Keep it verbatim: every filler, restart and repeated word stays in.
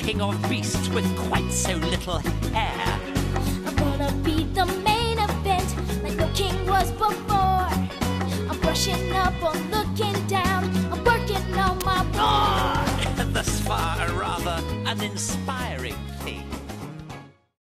king of beasts with quite so little hair. I wanna be the